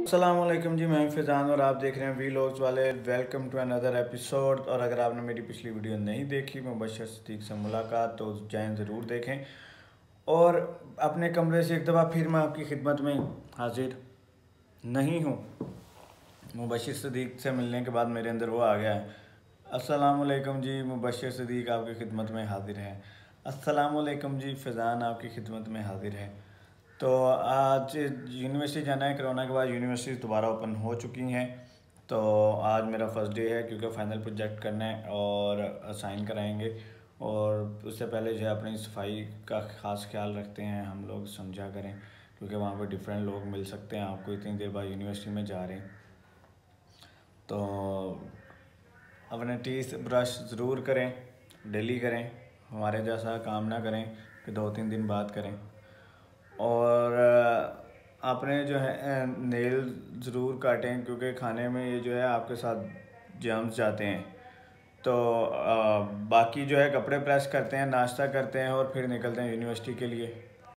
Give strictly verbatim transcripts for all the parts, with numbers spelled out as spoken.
अस्सलामुअलैकुम जी, मैं फ़ैज़ान और आप देख रहे हैं वी लॉग्स वाले। Welcome to another episode. और अगर आपने मेरी पिछली वीडियो नहीं देखी मुबशर सिद्दीक से मुलाकात, तो जाएं ज़रूर देखें। और अपने कमरे से एक दफ़ा फिर मैं आपकी खिदमत में हाजिर नहीं हूँ। मुबशर सिद्दीक से मिलने के बाद मेरे अंदर वो आ गया है, अस्सलामुअलैकुम जी, मुबशर सिद्दीक आपकी खिदमत में हाजिर है। अस्सलामुअलैकुम जी, फ़ैज़ान आपकी खिदमत में हाजिर है। तो आज यूनिवर्सिटी जाना है। कोरोना के बाद यूनिवर्सिटी दोबारा ओपन हो चुकी हैं। तो आज मेरा फ़र्स्ट डे है, क्योंकि फ़ाइनल प्रोजेक्ट करना है और असाइन कराएंगे। और उससे पहले जो है अपनी सफाई का ख़ास ख्याल रखते हैं हम लोग, समझा करें, क्योंकि वहाँ पर डिफरेंट लोग मिल सकते हैं आपको इतनी देर बाद यूनिवर्सिटी में जा रहे हैं। तो अपने टीथ ब्रश ज़रूर करें, डेली करें, हमारे जैसा काम ना करें कि दो तीन दिन बाद करें। और आपने जो है नेल ज़रूर काटें, क्योंकि खाने में ये जो है आपके साथ जर्म्स जाते हैं। तो आ, बाकी जो है कपड़े प्रेस करते हैं, नाश्ता करते हैं और फिर निकलते हैं यूनिवर्सिटी के लिए।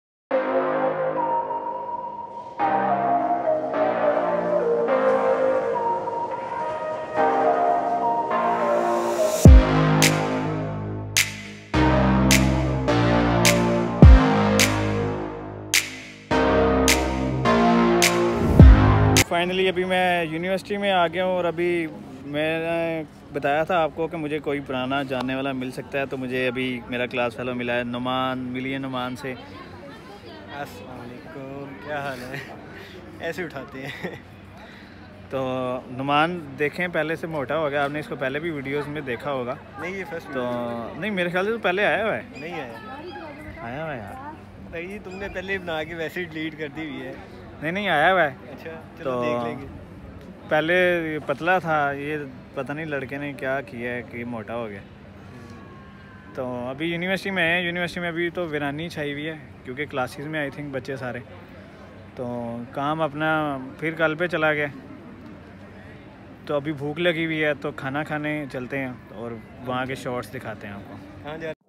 फाइनली अभी मैं यूनिवर्सिटी में आ गया हूँ। और अभी मैंने बताया था आपको कि मुझे कोई पुराना जानने वाला मिल सकता है, तो मुझे अभी मेरा क्लास फेलो मिला है, नुमान। मिलिए नुमान से। अस्सलाम वालेकुम, क्या हाल है? ऐसे उठाते हैं। तो नुमान देखें, पहले से मोटा हो गया। आपने इसको पहले भी वीडियोस में देखा होगा। नहीं, ये फर्स्ट तो नहीं, मेरे ख्याल से तो पहले आया हुआ है। नहीं आया आया हुआ है यार। नहीं, तुमने पहले बना के वैसे ही डिलीट कर दी हुई है। नहीं नहीं, आया हुआ है। अच्छा, चलो तो देख लेंगे। पहले पतला था, ये पता नहीं लड़के ने क्या किया है कि मोटा हो गया। तो अभी यूनिवर्सिटी में है। यूनिवर्सिटी में अभी तो वीरानी छाई हुई है, क्योंकि क्लासेस में आई थिंक बच्चे सारे। तो काम अपना फिर कल पे चला गया। तो अभी भूख लगी हुई है, तो खाना खाने चलते हैं और वहाँ के शॉट्स दिखाते हैं आपको। हाँ जा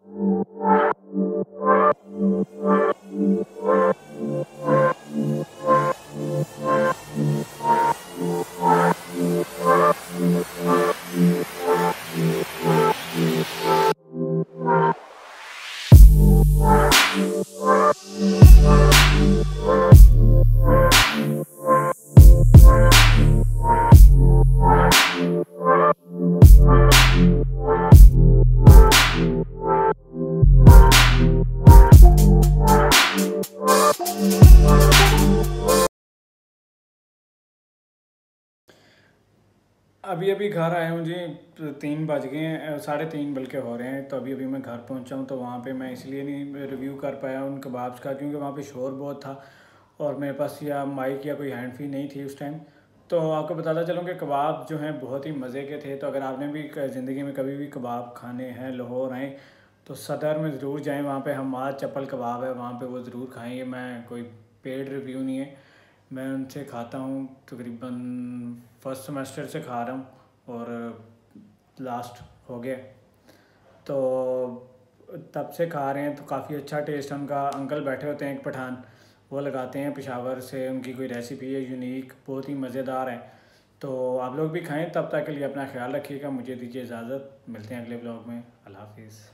अभी अभी घर आया हूँ जी, तीन बज गए हैं, साढ़े तीन बल्कि हो रहे हैं। तो अभी अभी मैं घर पहुँचा हूँ। तो वहाँ पे मैं इसलिए नहीं रिव्यू कर पाया उन कबाब्स का, क्योंकि वहाँ पे शोर बहुत था और मेरे पास या माइक या कोई हैंड फ्री नहीं थी उस टाइम। तो आपको बताता चलूँ कि कबाब जो हैं बहुत ही मज़े के थे। तो अगर आपने भी ज़िंदगी में कभी भी कबाब खाने हैं, लाहौर आएँ तो सदर में ज़रूर जाएँ। वहाँ पर हमाद चप्पल कबाब है, वहाँ पर वो ज़रूर खाएँ। ये मैं कोई पेड रिव्यू नहीं है, मैं उनसे खाता हूँ। तकरीबन फर्स्ट सेमेस्टर से खा रहा हूँ और लास्ट हो गया, तो तब से खा रहे हैं। तो काफ़ी अच्छा टेस्ट है उनका। अंकल बैठे होते हैं एक पठान, वो लगाते हैं पेशावर से, उनकी कोई रेसिपी है यूनिक, बहुत ही मज़ेदार है। तो आप लोग भी खाएं। तब तक के लिए अपना ख्याल रखिएगा। मुझे दीजिए इजाज़त, मिलते हैं अगले ब्लॉग में। अल्लाह हाफिज़।